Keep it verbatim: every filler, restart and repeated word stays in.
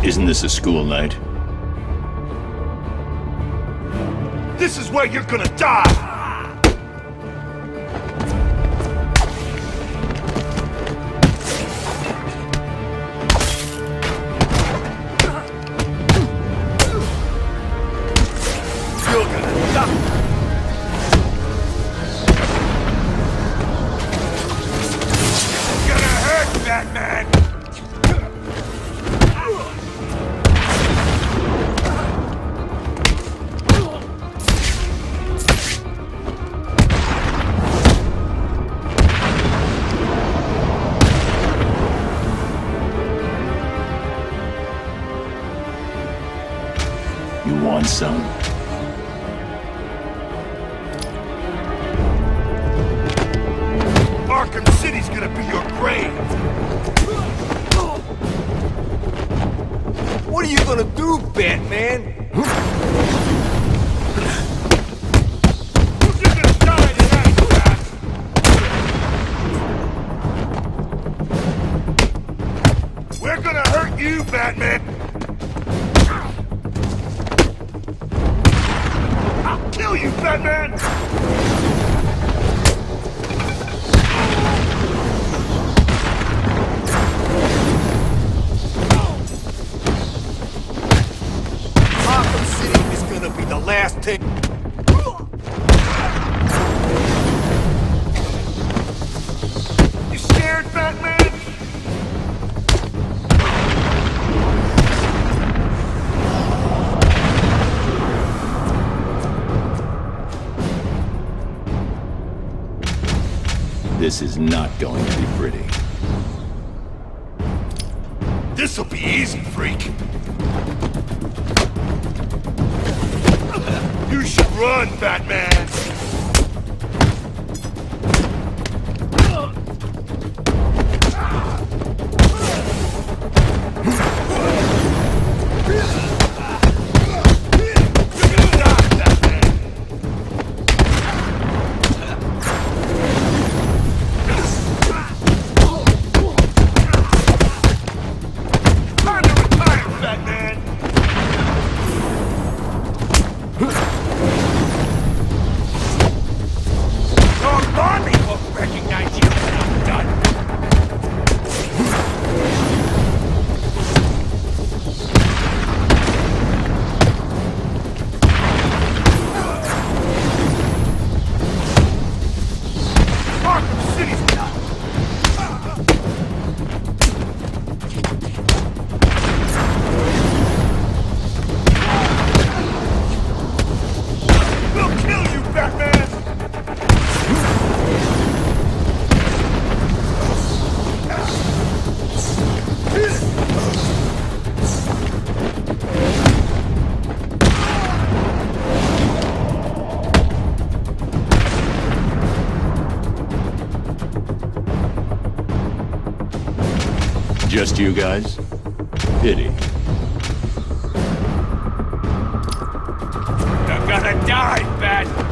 Isn't this a school night? This is where you're gonna die! You're gonna die! It's gonna hurt, Batman! You want some? Arkham City's gonna be your grave! What are you gonna do, Batman? You're gonna die tonight, Bat! We're gonna hurt you, Batman! I'll kill you, Batman! Arkham City is gonna be the last thing. You scared, Batman? This is not going to be pretty. This'll be easy, freak. You should run, Batman! Just you guys? Pity. You're gonna die, Bat!